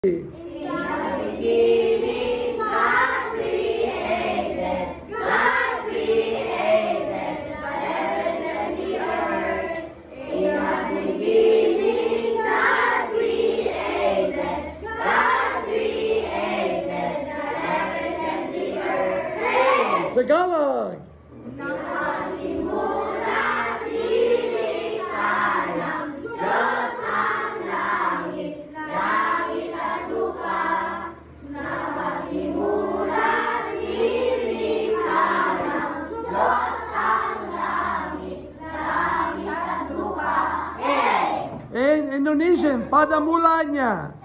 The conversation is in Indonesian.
beginning, God created the heavens and the earth. In the beginning, God created the heavens and the earth. Hey! Tagalog! Nakasimula nilikha ng Diyos ang langit, langit at lupa. Nakasimula nilikha ng Diyos ang langit, langit at lupa. Hey! In Indonesian, pada mulanya.